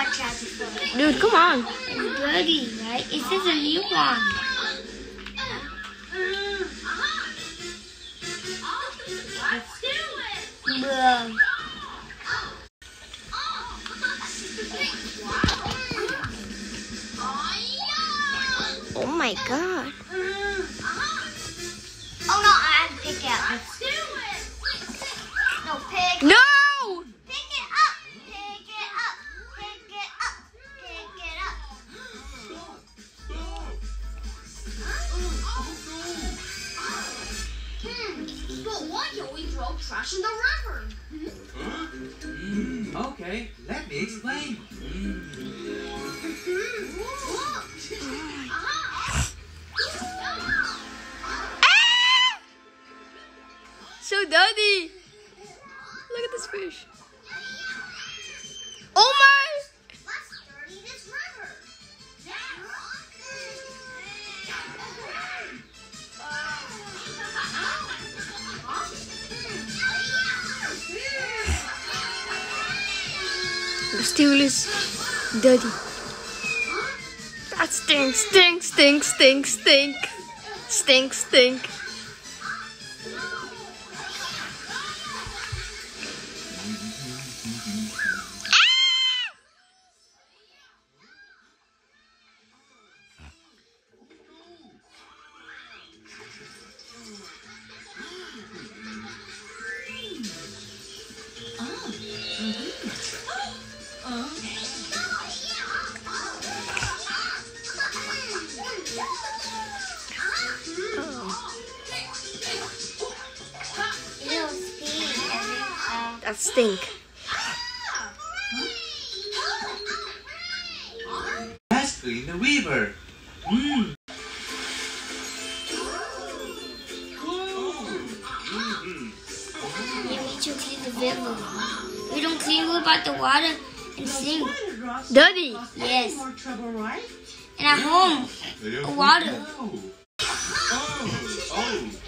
tried before. Dude, come on. It's dirty, right? It says a new one. Let's do it. Bro. Oh my god. Oh no, I have to pick it up. Let's do it. No, pick. No! Pick it up. Pick it up. Pick it up. Pick it up. But why don't we throw trash in the river? Okay, let me explain. So dirty. Look at this fish. Oh my! Let's dirty this river. The stool is dirty. That stinks, stink, stink, stink, stink. Stink, stink. That stink. Let's clean the river. Yeah, we should clean the river. We don't clean about the water and sink. Dirty. Yes. More trouble, right? And at home, water. Oh.